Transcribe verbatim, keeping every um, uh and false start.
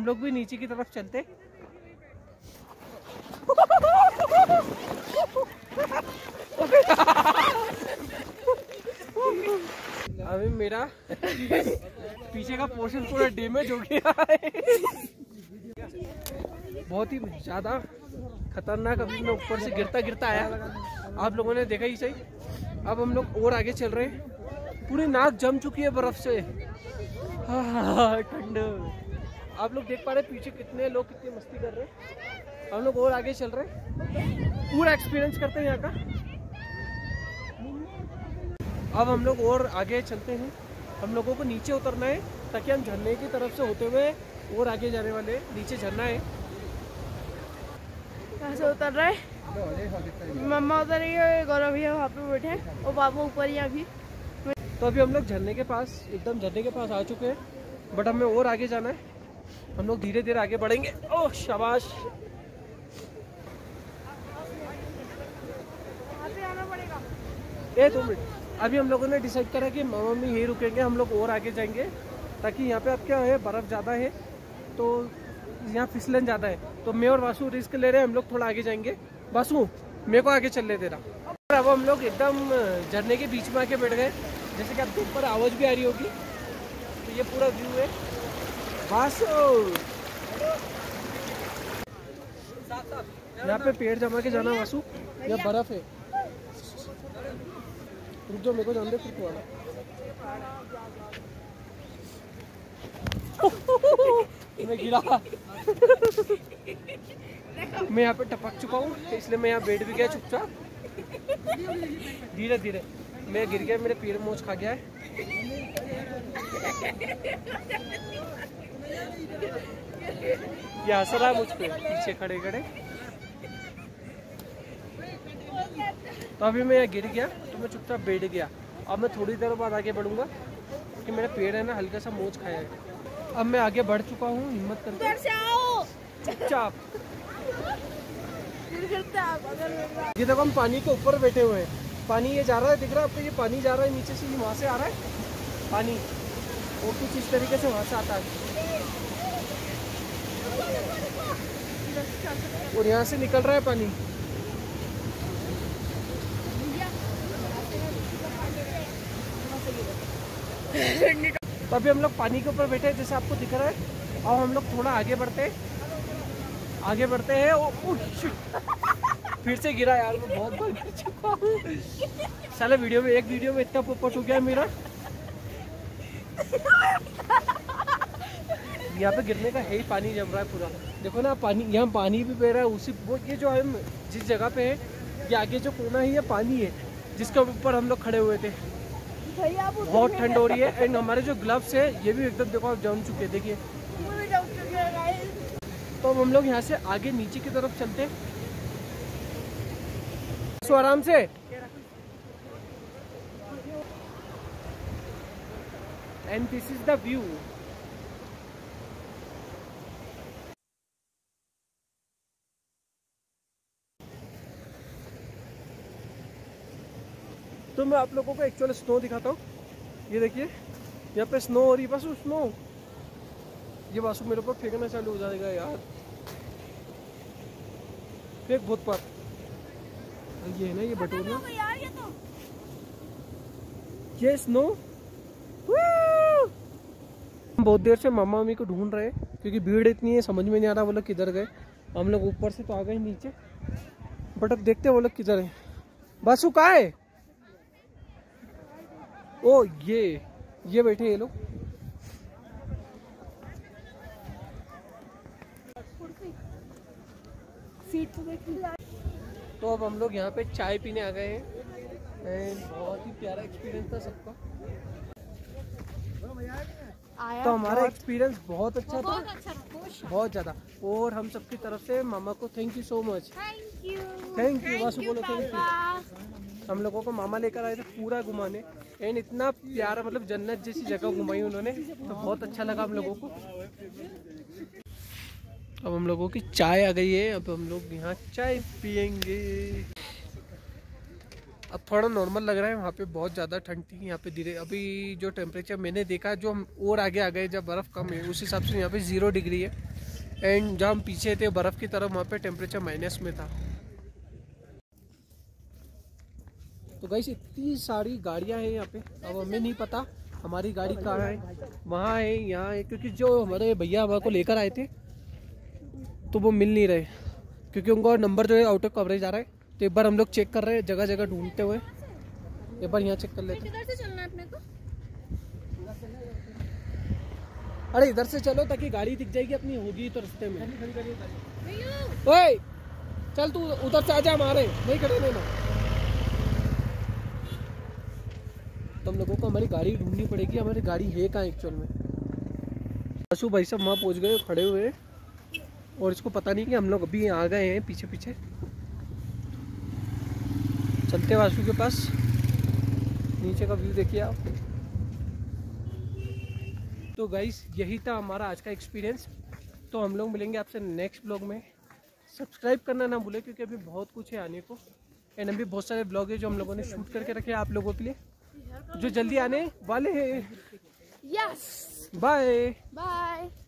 हम लोग भी नीचे की तरफ चलते। अभी मेरा पीछे का पोर्शन पूरा डैमेज हो गया है। बहुत ही ज्यादा खतरनाक अभी मैं ऊपर से गिरता गिरता आया, आप लोगों ने देखा ही सही। अब हम लोग और आगे चल रहे हैं, पूरी नाक जम चुकी है बर्फ से। ठंड, आप लोग देख पा रहे हैं पीछे कितने लोग कितनी मस्ती कर रहे हैं। हम लोग और आगे चल रहे हैं, पूरा एक्सपीरियंस करते हैं यहाँ का। अब हम लोग और आगे चलते हैं, हम लोगों को नीचे उतरना है ताकि हम झरने की तरफ से होते हुए और आगे जाने वाले। नीचे झरना है, कहाँ से उतर रहे हैं? मम्मा उतर रही है, गौरव भैया वहाँ पे बैठे हैं और बाबू ऊपर ही अभी। तो अभी हम लोग झरने के पास, एकदम झरने के पास आ चुके हैं, बट हमें और आगे जाना है। हम लोग धीरे धीरे आगे बढ़ेंगे। ओह शाबाश, आना पड़ेगा। ए दो मिनट। अभी हम लोगों ने डिसाइड करा कि मामा मम्मी यहीं रुकेंगे, हम लोग और आगे जाएंगे ताकि यहाँ पे अब क्या है, बर्फ़ ज़्यादा है तो यहाँ फिसलन ज़्यादा है। तो मैं और वासु रिस्क ले रहे हैं, हम लोग थोड़ा आगे जाएंगे। वासु मेरे को आगे चलने दे रहा। और अब हम लोग एकदम झरने के बीच में आके बैठ गए, जैसे कि आपके ऊपर आवाज़ भी आ रही होगी। तो ये पूरा व्यू है। वासु यहाँ पे पेड़ जमा के जाना वासु, यहाँ बर्फ है। रुक जाओ, मेरे को जान दे फिर को आना। मैं गिरा। मैं यहाँ पे टपक चुका हूँ, इसलिए मैं यहाँ बैठ भी गया चुपचाप। धीरे धीरे मैं गिर गया, मेरे पैर मोच खा गया है। ये हंस रहा है मुझ पे पीछे खड़े खड़े। तो अभी मैं यहाँ गिर गया तो मैं चुपचाप बैठ गया। अब मैं थोड़ी देर बाद आगे बढ़ूंगा क्योंकि मेरा पेड़ है ना हल्का सा मोच खाया है। अब मैं आगे बढ़ चुका हूँ, हिम्मत करके चुपचाप। ये देखो हम पानी के ऊपर बैठे हुए हैं, पानी ये जा रहा है, दिख रहा है आपको? ये पानी जा रहा है नीचे से, ये वहाँ से आ रहा है पानी, वो कुछ इस तरीके से वहाँ से आता है और यहाँ से निकल रहा है पानी। तो अभी हम लोग पानी के ऊपर बैठे हैं जैसे आपको दिख रहा है। और हम लोग थोड़ा आगे बढ़ते हैं, आगे बढ़ते हैं। ओ, ओ, फिर से गिरा यार, मैं बहुत बार गिर चुका हूँ साले। वीडियो में एक वीडियो में इतना पोपट हो गया मेरा। यहाँ पे गिरने का है ही, पानी जम रहा है पूरा। देखो ना पानी, यहाँ पानी भी बह रहा है उसी वो। ये जो हम जिस जगह पे है, ये आगे जो कोना है ये पानी है जिसके ऊपर हम लोग खड़े हुए थे। बहुत ठंड हो रही है एंड हमारे जो ग्लव्स है ये भी एकदम देखो आप जम चुके हैं, देखिए। तो अब हम लोग यहाँ से आगे नीचे की तरफ चलते हैं, सो आराम से। And this is the view. तो मैं आप लोगों को एक्चुअल स्नो दिखाता हूँ। ये देखिए यहाँ पे स्नो हो रही है, बस स्नो। ये वासु मेरे ऊपर फेंकना चालू हो जाएगा यार, फेंक बहुत पर। ये है ना ये बटोरना, ये स्नो। हम बहुत देर से मामा मम्मी को ढूंढ रहे हैं क्योंकि भीड़ इतनी है, समझ में नहीं आ रहा वो लोग किधर गए। हम लोग ऊपर से तो आ गए नीचे, बट अब देखते हैं वो लोग किधर है। वासु कहाँ है? ओ ये ये बैठे ये लोग। तो अब हम लोग यहाँ पे चाय पीने आ गए हैं एंड बहुत ही प्यारा एक्सपीरियंस था सबका। तो हमारा एक्सपीरियंस बहुत अच्छा था, बहुत ज़्यादा। और हम सबकी तरफ से मामा को thank you so much. Thank you, thank you Vasu, बोलो थैंक यू। हम लोगों को मामा लेकर आए थे पूरा घुमाने एंड इतना प्यारा, मतलब जन्नत जैसी जगह घुमाई उन्होंने, तो बहुत अच्छा लगा हम लोगों को। अब हम लोगों की चाय आ गई है, अब हम लोग यहाँ चाय पियेंगे। अब थोड़ा नॉर्मल लग रहा है, वहाँ पे बहुत ज़्यादा ठंड थी, यहाँ पे धीरे अभी जो टेम्परेचर मैंने देखा, जो हम और आगे आ गए जब बर्फ़ कम है उस हिसाब से यहाँ पे ज़ीरो डिग्री है। एंड जहाँ हम पीछे थे बर्फ़ की तरफ, वहाँ पे टेम्परेचर माइनस में था। तो गाइस इतनी सारी गाड़ियाँ हैं यहाँ पे, अब हमें नहीं पता हमारी गाड़ी कहाँ है, वहाँ है, यहाँ है, क्योंकि जो हमारे भैया हमारे को लेकर आए थे तो वो मिल नहीं रहे, क्योंकि उनका नंबर जो है आउट ऑफ कवरेज आ रहा है। तो एक बार हम लोग चेक कर रहे हैं जगह जगह ढूंढते हुए, एक बार यहाँ चेक कर लेते हैं। किधर से चलना है अपने को? अरे इधर से चलो ताकि गाड़ी दिख जाएगी अपनी, होगी तो रास्ते में। ओए चल तू उधर से आजा, हमारे नहीं खड़े लेना। तो हम लोगों को हमारी गाड़ी ढूंढनी पड़ेगी, हमारी गाड़ी है कहाँ एक्चुअल में। आशु भाई साहब वहाँ पहुँच गए, खड़े हुए, और इसको पता नहीं कि हम लोग अभी आ गए हैं पीछे पीछे। चलते वासु के पास, नीचे का व्यू देखिए आप। तो गाइस यही था हमारा आज का एक्सपीरियंस। तो हम लोग मिलेंगे आपसे नेक्स्ट ब्लॉग में। सब्सक्राइब करना ना भूलें, क्योंकि अभी बहुत कुछ है आने को, एंड अभी बहुत सारे ब्लॉग है जो हम लोगों ने शूट करके रखे हैं आप लोगों के लिए, जो जल्दी आने वाले हैं। Yes, bye bye.